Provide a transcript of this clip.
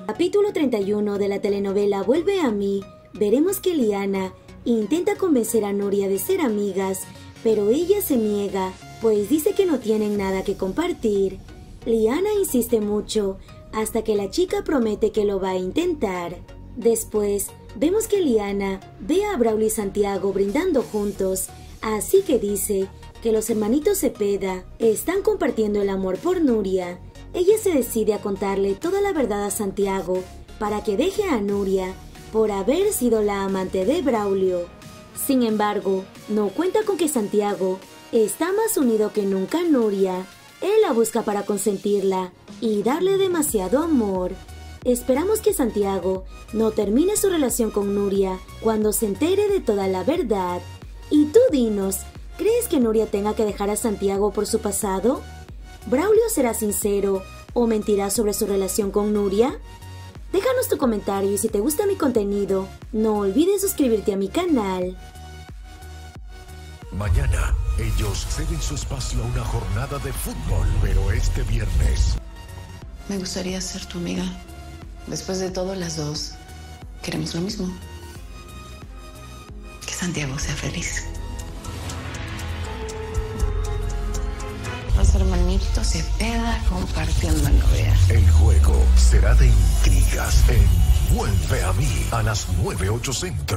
Capítulo 31 de la telenovela Vuelve a mí, veremos que Liana intenta convencer a Nuria de ser amigas, pero ella se niega, pues dice que no tienen nada que compartir. Liana insiste mucho, hasta que la chica promete que lo va a intentar. Después, vemos que Liana ve a Braulio y Santiago brindando juntos, así que dice que los hermanitos Cepeda están compartiendo el amor por Nuria. Ella se decide a contarle toda la verdad a Santiago para que deje a Nuria por haber sido la amante de Braulio. Sin embargo, no cuenta con que Santiago está más unido que nunca a Nuria. Él la busca para consentirla y darle demasiado amor. Esperamos que Santiago no termine su relación con Nuria cuando se entere de toda la verdad. Y tú dinos, ¿crees que Nuria tenga que dejar a Santiago por su pasado? ¿Braulio será sincero o mentirá sobre su relación con Nuria? Déjanos tu comentario y si te gusta mi contenido, no olvides suscribirte a mi canal. Mañana, ellos ceden su espacio a una jornada de fútbol, pero este viernes... Me gustaría ser tu amiga. Después de todo, las dos queremos lo mismo. Que Santiago sea feliz. Los hermanitos Cepeda compartiendo novia. El juego será de intrigas en Vuelve a mí a las 9:08 centro.